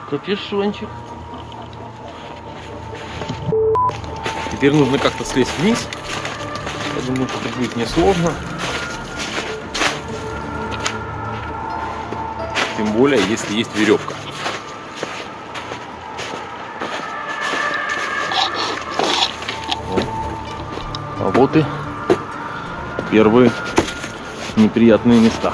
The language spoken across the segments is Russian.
Капюшончик. Теперь нужно как-то слезть вниз. Я думаю, что это будет несложно. Тем более, если есть веревка. А вот и первые неприятные места.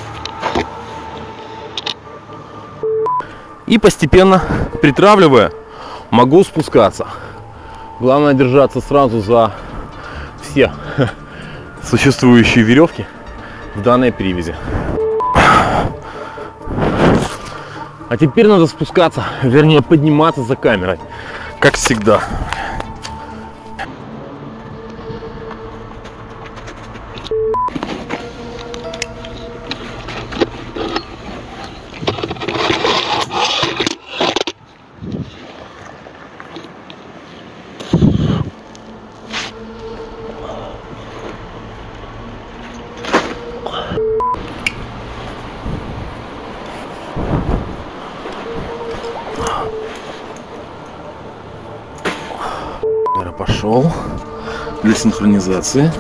И постепенно, притравливая, могу спускаться. Главное держаться сразу за все существующие веревки в данной привязи. А теперь надо спускаться, вернее подниматься за камерой, как всегда. Пошел для синхронизации.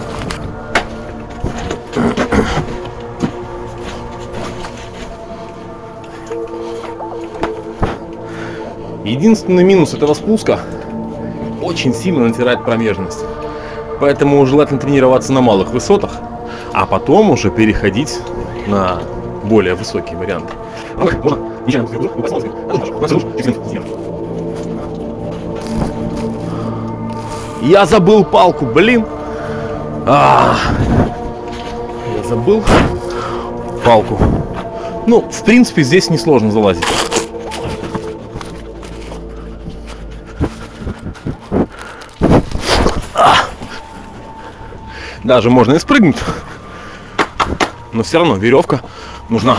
Единственный минус этого спуска — очень сильно натирает промежность. Поэтому желательно тренироваться на малых высотах, а потом уже переходить на более высокие варианты. Я забыл палку, блин. Я забыл палку. Ну, в принципе, здесь несложно залазить. Даже можно и спрыгнуть. Но все равно веревка нужна.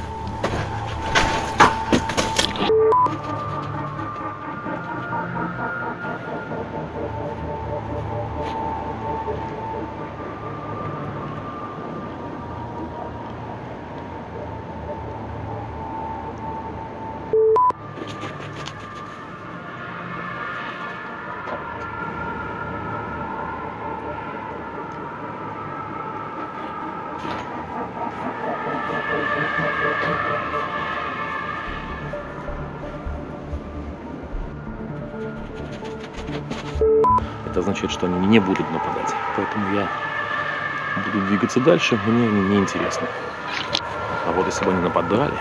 Это означает, что они не будут нападать. Поэтому я буду двигаться дальше, мне они не интересны. А вот если бы они нападали...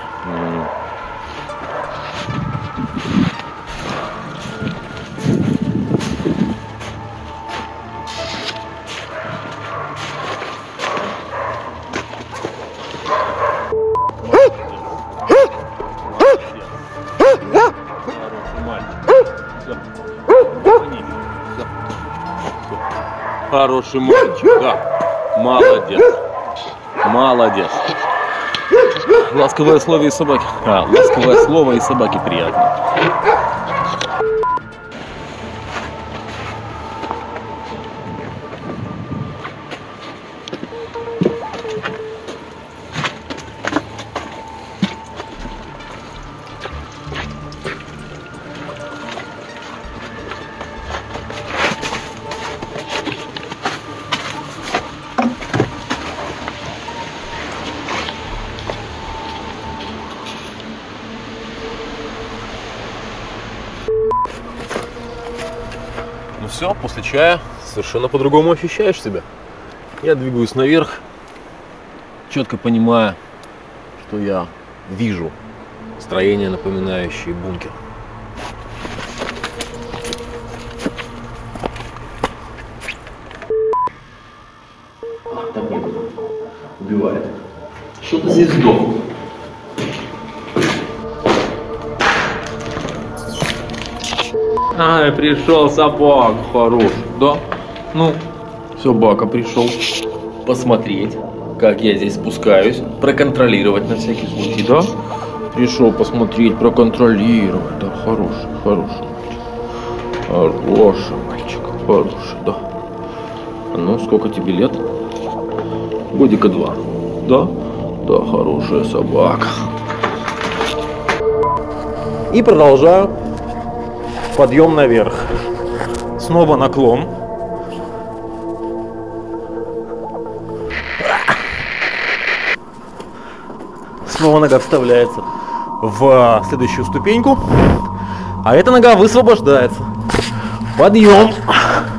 Хороший мальчик, да. Молодец. Молодец. Ласковое слово и собаки. Ласковое слово и собаки приятно. Ну все, после чая совершенно по-другому ощущаешь себя. Я двигаюсь наверх, четко понимая, что я вижу строение, напоминающее бункер. Такой убивает. Что-то здесь сдохло. Ай, пришел собака хороший, да? Ну, собака пришел посмотреть, как я здесь спускаюсь, проконтролировать на всякий случай, да? Пришел посмотреть, проконтролировать, да, хороший, хороший мальчик. Хороший мальчик, хороший, да. Ну, сколько тебе лет? Годика 2, да? Да, хорошая собака. И продолжаю подъем наверх. Снова наклон. Снова нога вставляется в следующую ступеньку, а эта нога высвобождается. Подъем.